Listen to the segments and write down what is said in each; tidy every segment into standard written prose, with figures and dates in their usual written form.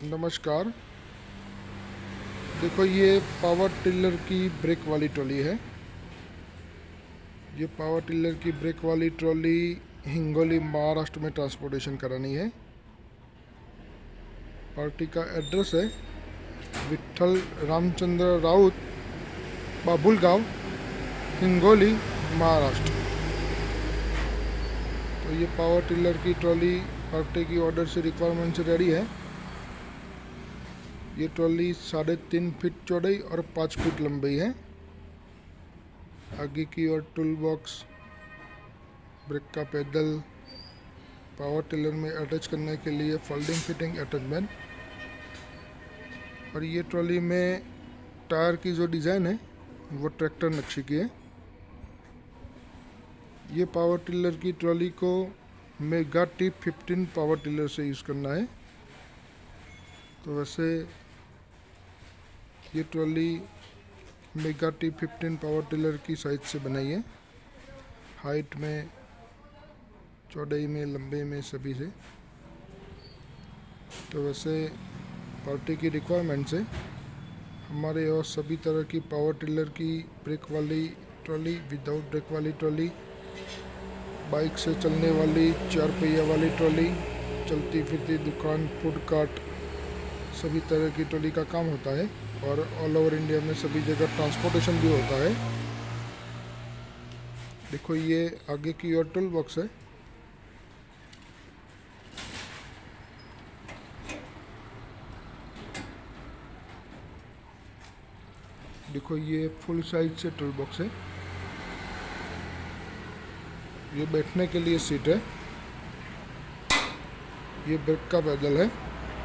नमस्कार। देखो, ये पावर टिलर की ब्रेक वाली ट्रॉली है। ये पावर टिलर की ब्रेक वाली ट्रॉली हिंगोली महाराष्ट्र में ट्रांसपोर्टेशन करानी है। पार्टी का एड्रेस है विठल रामचंद्र राउत, बाबुलगांव, हिंगोली, महाराष्ट्र। तो ये पावर टिलर की ट्रॉली पार्टी की ऑर्डर से रिक्वायरमेंट से रेडी है। ये ट्रॉली 3.5 फीट चौड़ाई और 5 फीट लंबाई है। आगे की ओर टूल बॉक्स, ब्रेक का पैडल, पावर टिलर में अटैच करने के लिए फोल्डिंग फिटिंग अटैचमेंट। और ये ट्रॉली में टायर की जो डिज़ाइन है वो ट्रैक्टर नक्शे की है। ये पावर टिलर की ट्रॉली को मेगा T15 पावर टिलर से यूज़ करना है। तो वैसे ये trolley mega T15 power tiller की साइज से बनाई है, हाइट में, चौड़ाई में, लंबाई में, सभी से। तो वैसे पार्टी की रिक्वायरमेंट से हमारे और सभी तरह की पावर टिलर की ब्रेक वाली ट्रॉली, विदाउट ब्रेक वाली ट्रॉली, बाइक से चलने वाली 4 पहिया वाली ट्रॉली, चलती फिरती दुकान, फूड कार्ट, सभी तरह की ट्रॉली का काम होता है। और ऑल ओवर इंडिया में सभी जगह ट्रांसपोर्टेशन भी होता है। देखो, ये आगे की ओर टूल बॉक्स है। देखो, ये फुल साइज से टूल बॉक्स है। ये बैठने के लिए सीट है। ये ब्रेक का पैडल है।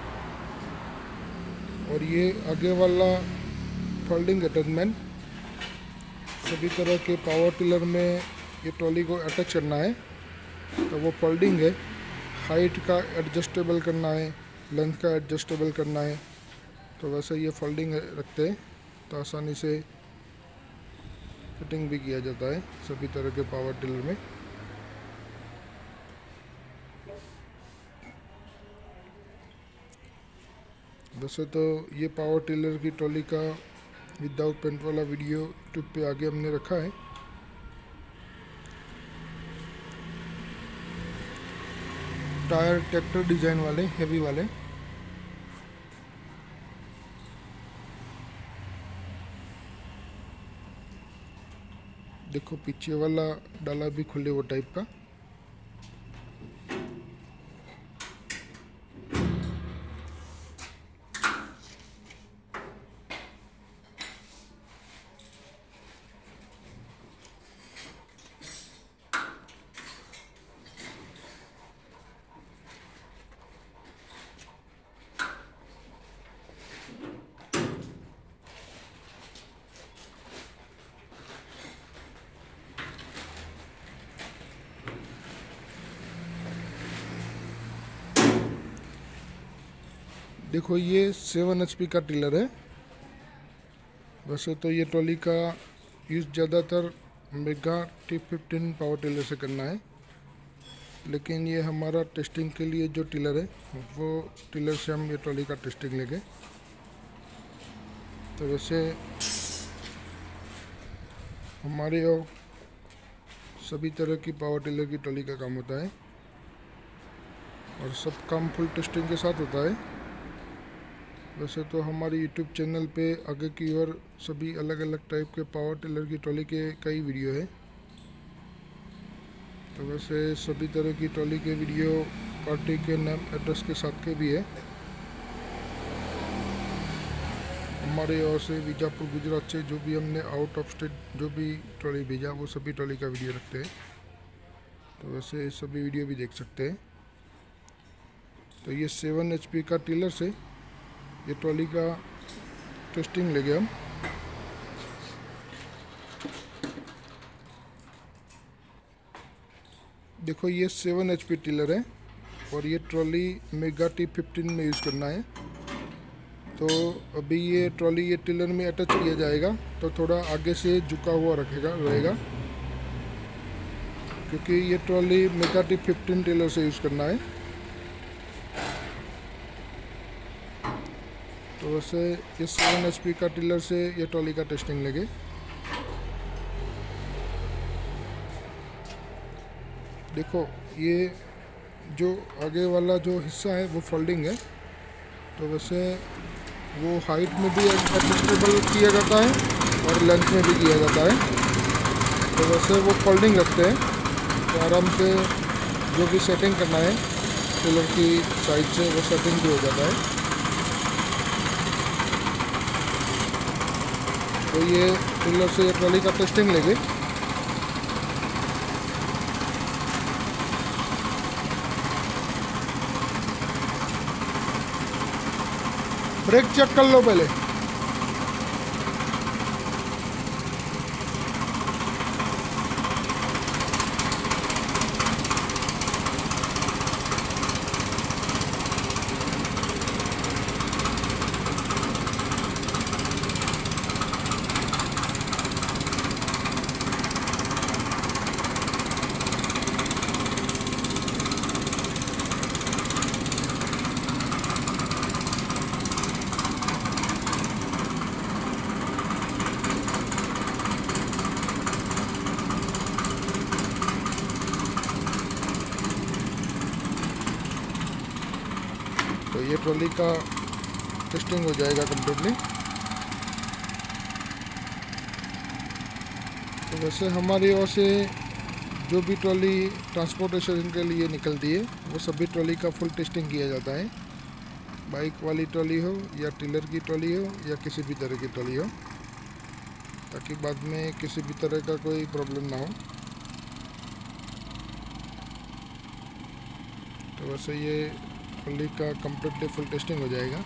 और ये आगे वाला फोल्डिंग अटैचमेंट। सभी तरह के पावर टिलर में ये ट्रॉली को अटैच करना है तो वो फोल्डिंग है। हाइट का एडजस्टेबल करना है, लेंथ का एडजस्टेबल करना है, तो वैसे ये फोल्डिंग रखते हैं तो आसानी से फिटिंग भी किया जाता है सभी तरह के पावर टिलर में। वैसे तो ये पावर टिलर की ट्रॉली का विदाउट पेंट वाला वीडियो यूट्यूब पे आगे हमने रखा है। टायर ट्रैक्टर डिजाइन वाले, हेवी वाले। देखो, पीछे वाला डाला भी खुले वो टाइप का। देखो, ये 7 HP का टिलर है। वैसे तो ये ट्रॉली का यूज़ ज़्यादातर मेगा T15 पावर टिलर से करना है, लेकिन ये हमारा टेस्टिंग के लिए जो टिलर है वो टिलर से हम ये ट्रॉली का टेस्टिंग लेंगे। तो वैसे हमारे और सभी तरह की पावर टिलर की ट्रॉली का काम होता है और सब काम फुल टेस्टिंग के साथ होता है। वैसे तो हमारे YouTube चैनल पे आगे की ओर सभी अलग अलग टाइप के पावर टिलर की ट्रॉली के कई वीडियो है। तो वैसे सभी तरह की ट्रॉली के वीडियो पार्टी के नाम, एड्रेस के साथ के भी है। हमारे ओर से बीजापुर, गुजरात से जो भी हमने आउट ऑफ स्टेट जो भी ट्रॉली भेजा वो सभी ट्रॉली का वीडियो रखते हैं। तो वैसे सभी वीडियो भी देख सकते हैं। तो ये 7 HP का टिलर से ये ट्रॉली का टेस्टिंग ले गए हम। देखो, ये 7 HP टिलर है और ये ट्रॉली मेगा T15 में यूज़ करना है। तो अभी ये ट्रॉली ये टिलर में अटैच किया जाएगा तो थोड़ा आगे से झुका हुआ रहेगा, क्योंकि ये ट्रॉली मेगा T15 टिलर से यूज़ करना है। तो वैसे ये 7 HP का टिलर से ये ट्रॉली का टेस्टिंग लगे। देखो ये जो आगे वाला जो हिस्सा है वो फोल्डिंग है, तो वैसे वो हाइट में भी एडजस्टेबल किया जाता है और लेंथ में भी किया जाता है। तो वैसे वो फोल्डिंग रखते हैं, तो आराम से जो भी सेटिंग करना है टिलर की साइड से वो सेटिंग भी हो जाता है। तो ये टिलर से ये ट्रॉली का टेस्टिंग लेंगे। ब्रेक चेक कर लो पहले। तो ये ट्रॉली का टेस्टिंग हो जाएगा कम्प्लीटली। तो वैसे हमारी ओर से जो भी ट्रॉली ट्रांसपोर्टेशन के लिए निकलती है वो सभी ट्रॉली का फुल टेस्टिंग किया जाता है। बाइक वाली ट्रॉली हो या टिलर की ट्रॉली हो या किसी भी तरह की ट्रॉली हो, ताकि बाद में किसी भी तरह का कोई प्रॉब्लम ना हो। तो वैसे ये ट्रॉली का कम्प्लीटली फुल टेस्टिंग हो जाएगा।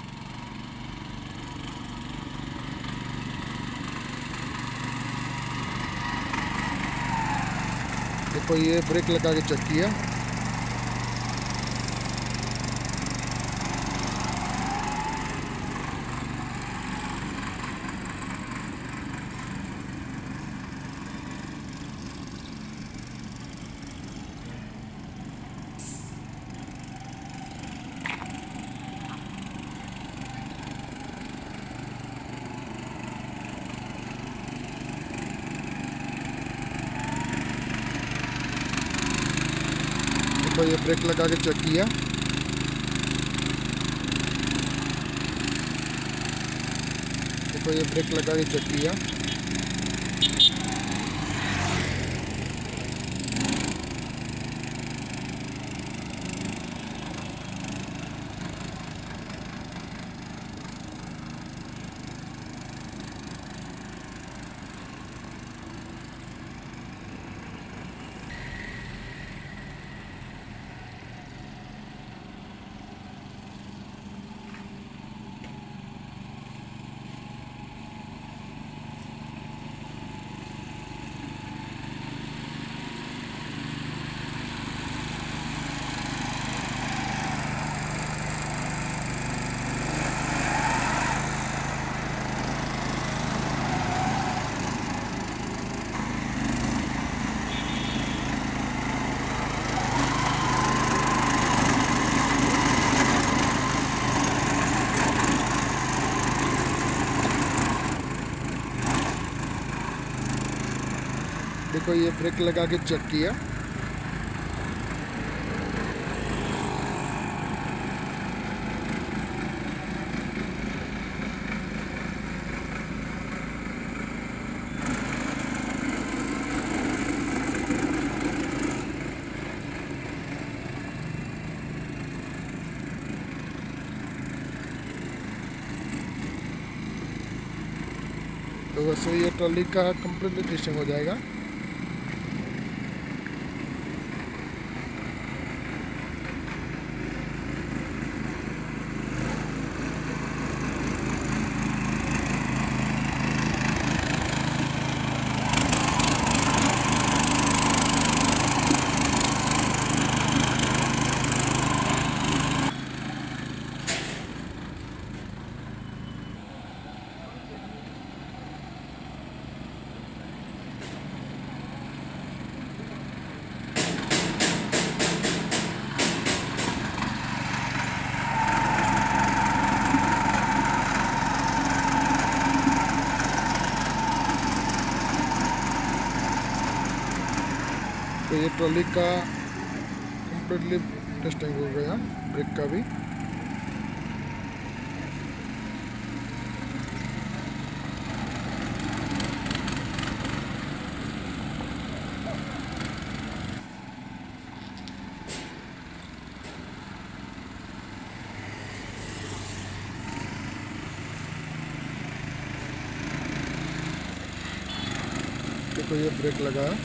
देखो ये ब्रेक लगा के चेक किया। तो ये ब्रेक लगा के चेक किया। देखो ये ब्रेक लगा के चेक किया। देखो ये ब्रेक लगा के चेक किया। तो वैसे ये ट्रॉली का कंप्लीट टेस्टिंग हो जाएगा। ट्रॉली का कम्प्लीटली टेस्टिंग हो गया, ब्रेक का भी। देखो ये ब्रेक लगा है।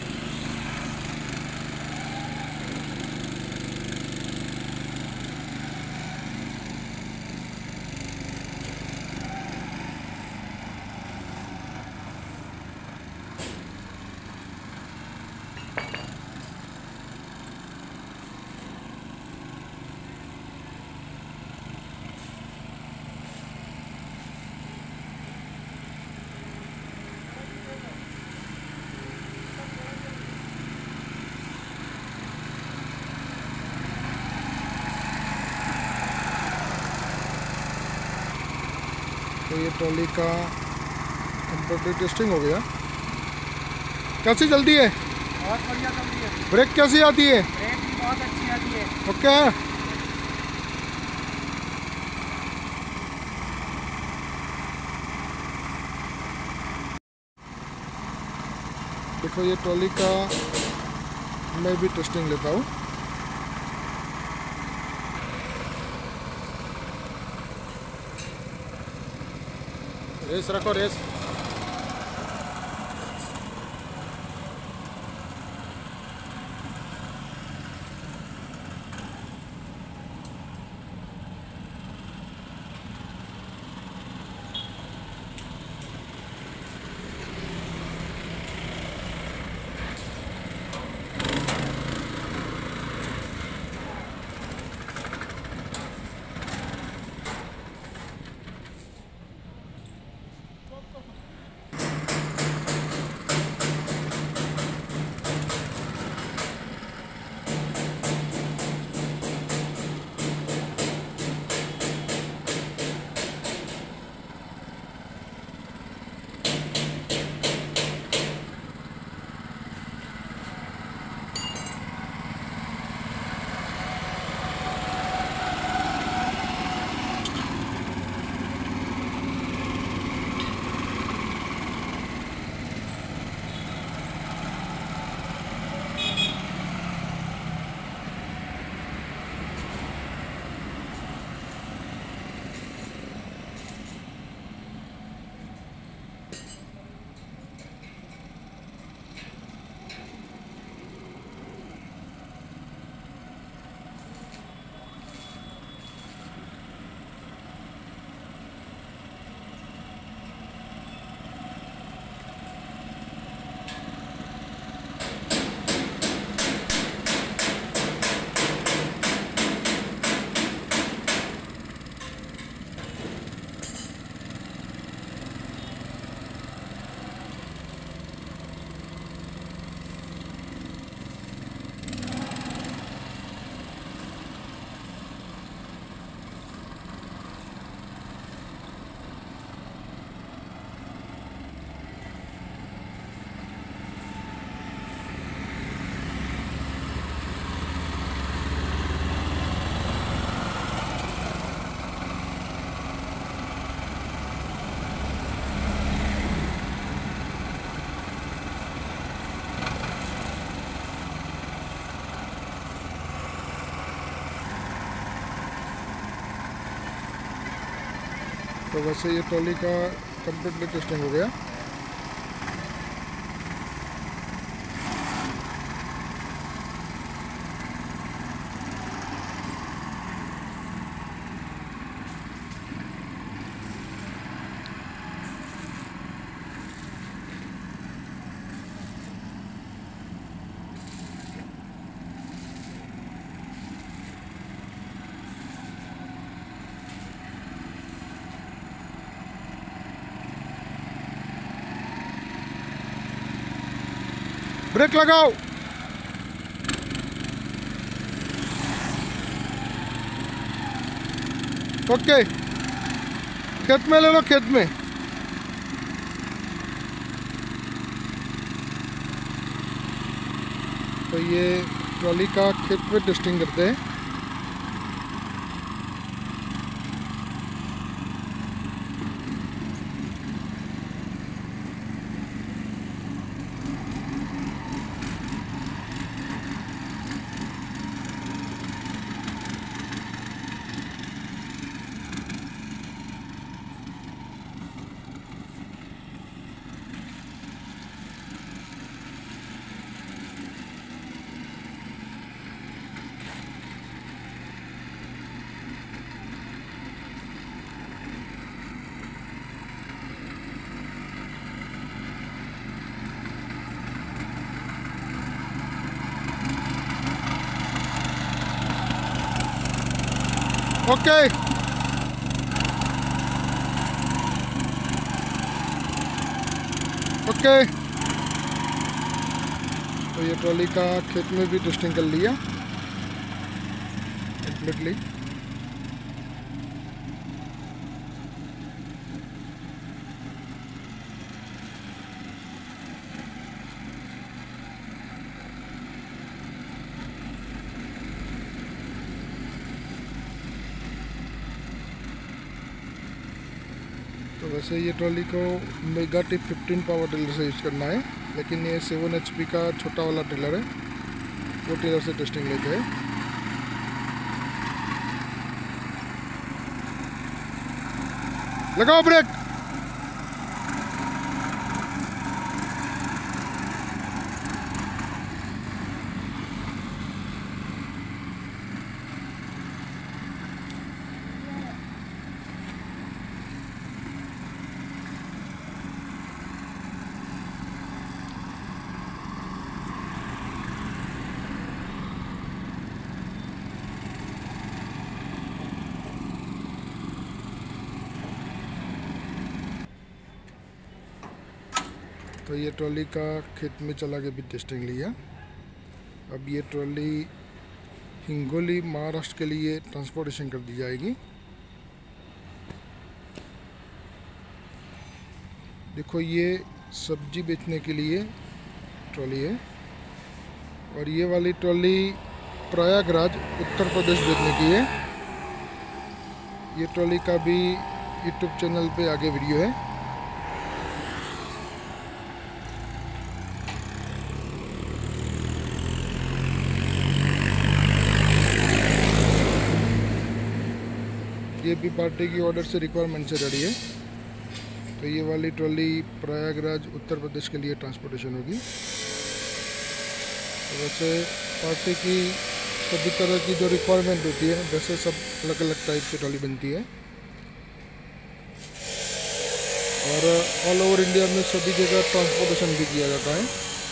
तो ये ट्रॉली का कंप्लीटली टेस्टिंग हो गया। कैसी चलती है? बहुत बढ़िया चलती है। ब्रेक कैसी आती है? ब्रेक भी बहुत अच्छी आती है। ओके। देखो ये ट्रॉली का मैं भी टेस्टिंग लेता हूँ। रेस रखो, रेस। तो वैसे ये ट्रॉली का कम्प्लीटली टेस्टिंग हो गया। ब्रेक लगाओ। ओके, खेत में ले लो, खेत में। तो तो ये ट्रॉली का खेत पे टेस्टिंग करते हैं। ओके ओके, तो ये ट्रॉली का खेत में भी टेस्टिंग कर लिया कम्प्लीटली। तो वैसे ये ट्रॉली को मेगा टिप 15 पावर टिलर से यूज़ करना है, लेकिन ये 7 HP का छोटा वाला टिलर है, वो टिलर से टेस्टिंग लेते हैं। लगाओ ब्रेक। तो ये ट्रॉली का खेत में चला के भी टेस्टिंग लिया। अब ये ट्रॉली हिंगोली महाराष्ट्र के लिए ट्रांसपोर्टेशन कर दी जाएगी। देखो ये सब्जी बेचने के लिए ट्रॉली है, और ये वाली ट्रॉली प्रयागराज उत्तर प्रदेश बेचने की है। ये ट्रॉली का भी यूट्यूब चैनल पे आगे वीडियो है। ये भी पार्टी की ऑर्डर से रिक्वायरमेंट से रेडी है। तो ये वाली ट्रॉली प्रयागराज उत्तर प्रदेश के लिए ट्रांसपोर्टेशन होगी। तो वैसे पार्टी की सभी तरह की जो रिक्वायरमेंट होती है, वैसे सब अलग अलग टाइप की ट्रॉली बनती है, और ऑल ओवर इंडिया में सभी जगह ट्रांसपोर्टेशन भी किया जाता है।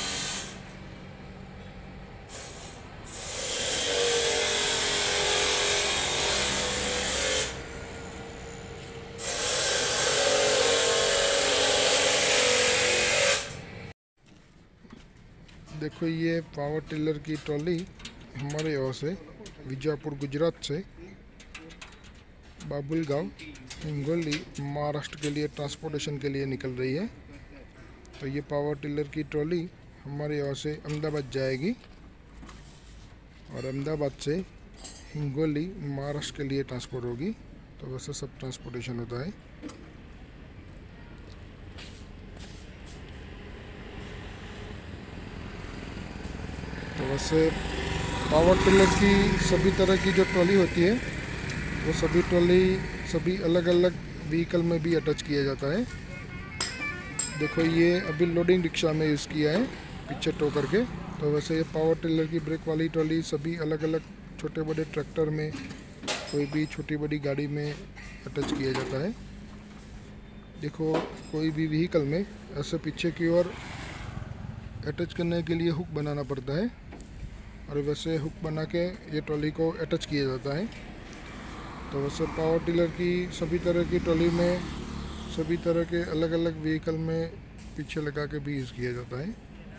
देखो ये पावर टिलर की ट्रॉली हमारे यहाँ से विजापुर गुजरात से बाबुलगांव हिंगोली महाराष्ट्र के लिए ट्रांसपोर्टेशन के लिए निकल रही है। तो ये पावर टिलर की ट्रॉली हमारे यहाँ से अहमदाबाद जाएगी, और अहमदाबाद से हिंगोली महाराष्ट्र के लिए ट्रांसपोर्ट होगी। तो वैसे सब ट्रांसपोर्टेशन होता है। तो वैसे पावर टिलर की सभी तरह की जो ट्रॉली होती है, वो सभी ट्रॉली सभी अलग अलग व्हीकल में भी अटैच किया जाता है। देखो ये अभी लोडिंग रिक्शा में यूज़ किया है पीछे टो करके। तो वैसे ये पावर टिलर की ब्रेक वाली ट्रॉली सभी अलग अलग छोटे बड़े ट्रैक्टर में, कोई भी छोटी बड़ी गाड़ी में अटैच किया जाता है। देखो कोई भी व्हीकल में ऐसे पीछे की ओर अटैच करने के लिए हुक बनाना पड़ता है, और वैसे हुक बना के ये ट्रॉली को अटैच किया जाता है। तो वैसे पावर टिलर की सभी तरह की ट्रॉली में सभी तरह के अलग अलग व्हीकल में पीछे लगा के भी यूज़ किया जाता है।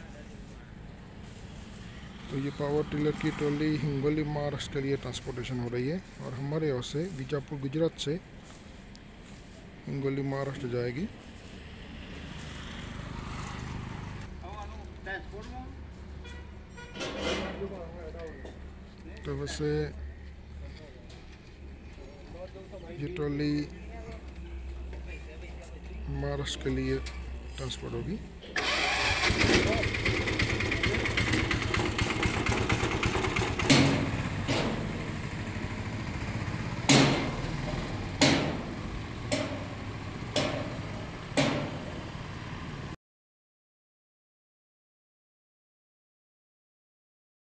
तो ये पावर टिलर की ट्रॉली हिंगोली महाराष्ट्र के लिए ट्रांसपोर्टेशन हो रही है, और हमारे यहाँ से विजापुर गुजरात से हिंगोली महाराष्ट्र जाएगी। ट्रांसपोर्ट में तो वैसे ये ट्रॉली महाराष्ट्र के लिए ट्रांसपोर्ट होगी।